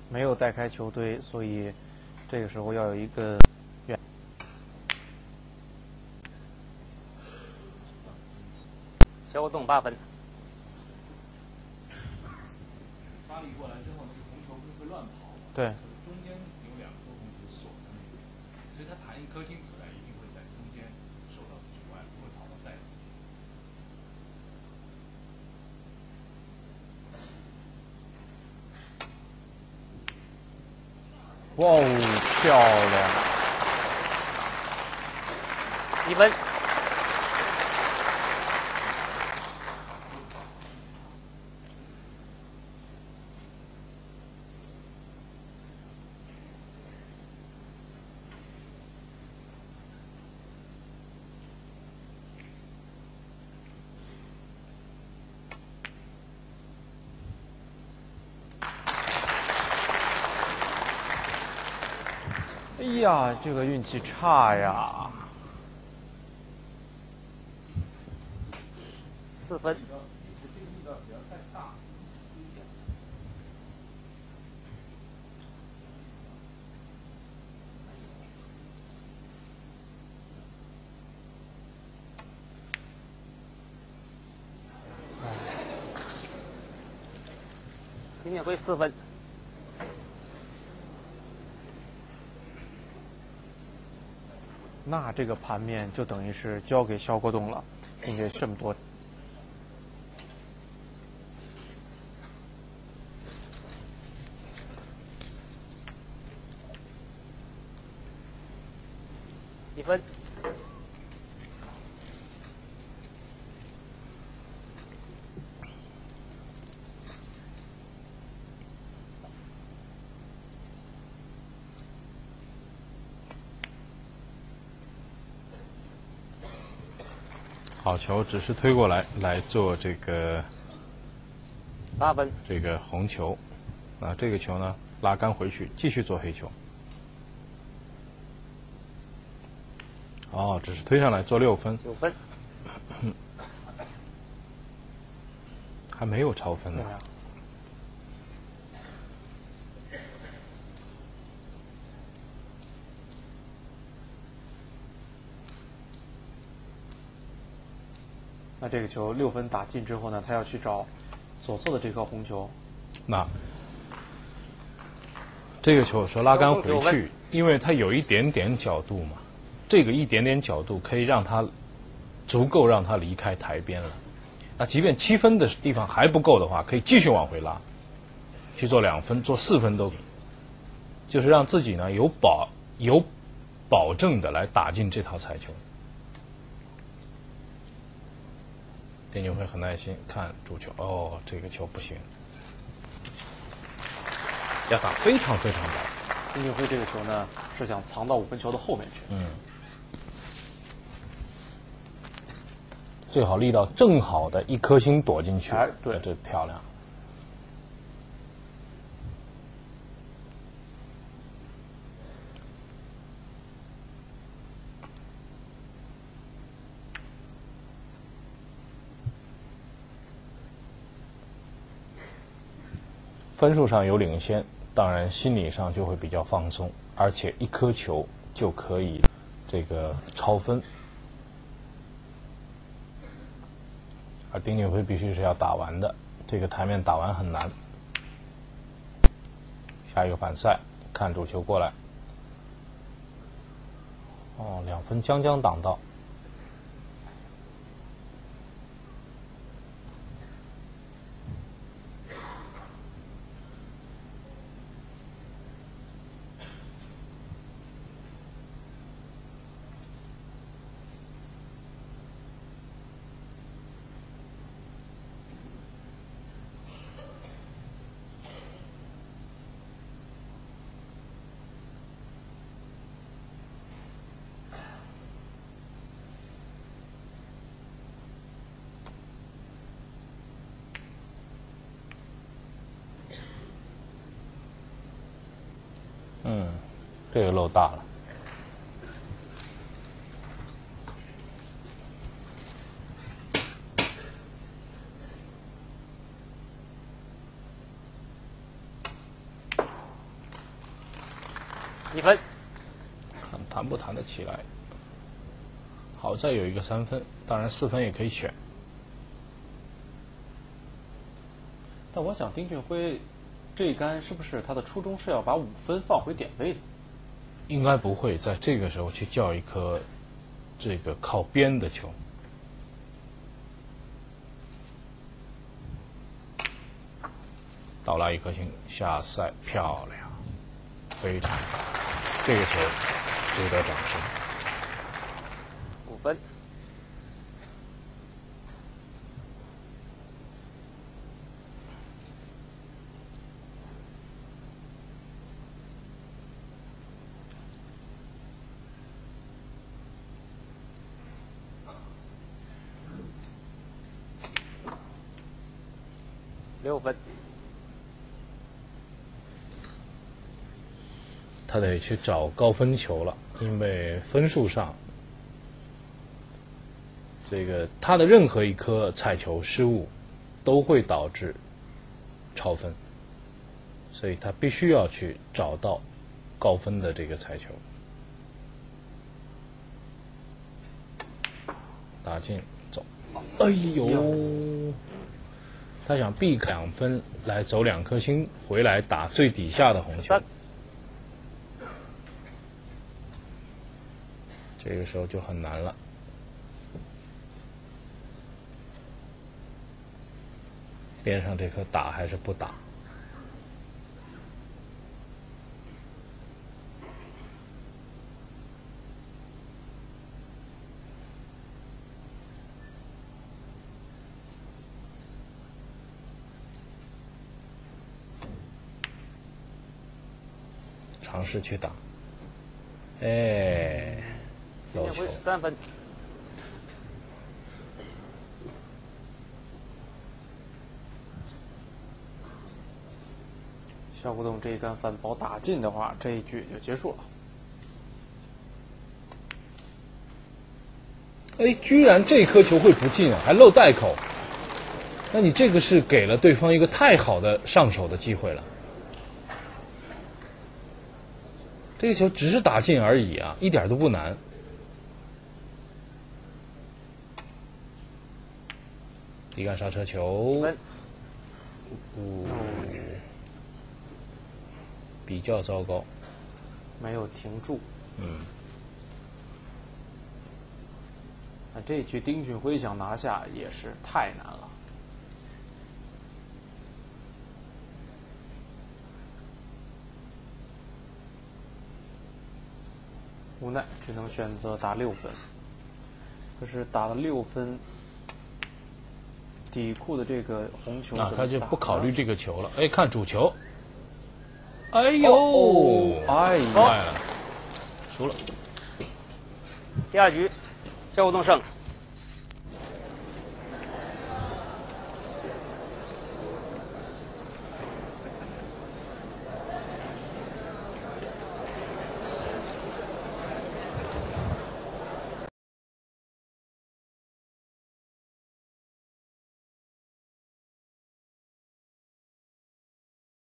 没有带开球堆，所以这个时候要有一个远。 小果冻8分。 发力过来之后，那个红球会乱跑。 对。 中间有2颗红球锁在那边，所以他弹一颗星出来，一定会在中间受到阻碍，不会跑到袋里。 哇哦，漂亮 ！1分。 哎呀，这个运气差呀 ！4分。丁俊晖4分。 那这个盘面就等于是交给肖国栋了，并且这么多。 1分。 好球，只是推过来做这个 8分， 这个红球。那这个球呢，拉杆回去，继续做黑球。哦，只是推上来做6分。 9分， 还没有超分呢。 那这个球6分打进之后呢，他要去找左侧的这颗红球。 那这个球说拉杆回去，因为它有一点点角度嘛，这个一点点角度可以让它足够让它离开台边了。那即便7分的地方还不够的话，可以继续往回拉，去做2分、做4分都，就是让自己呢有保证的来打进这套彩球。丁俊晖很耐心看主球，哦，这个球不行，要打非常非常薄。 丁俊晖这个球呢，是想藏到5分球的后面去。 最好力道正好的一颗星躲进去， 对， 这漂亮。分数上有领先，当然心理上就会比较放松，而且一颗球就可以这个超分。而丁俊晖必须是要打完的，这个台面打完很难。下一个反赛，看主球过来。哦，2分将将挡到。这个漏大了。 1分。 看弹不弹得起来。好在有一个3分，当然4分也可以选。 但我想丁俊晖这一杆是不是他的初衷是要把5分放回点位的？ 应该不会在这个时候去叫一颗这个靠边的球。倒拉一颗星下赛，漂亮，非常好，这个球值得掌声。 5分。6分。 他得去找高分球了，因为分数上，这个他的任何一颗彩球失误，都会导致超分，所以他必须要去找到高分的这个彩球。打进，走，哎呦！他想避开2分来走2颗星回来打最底下的红球。这个时候就很难了。边上这颗打还是不打？尝试去打，哎。 今天会3分。 肖国栋这一杆反包打进的话，这一局就结束了。 哎，居然这颗球会不进啊，还漏袋口。那你这个是给了对方一个太好的上手的机会了。这个球只是打进而已啊，一点都不难。底杆刹车球，比较糟糕， 没有停住。那这一局丁俊晖想拿下也是太难了。无奈只能选择打6分，可是打了6分，底库的这个红球他就不考虑这个球了。哎，看主球，哎呦， 哎呀， 坏了，输了。 第2局，肖国栋胜。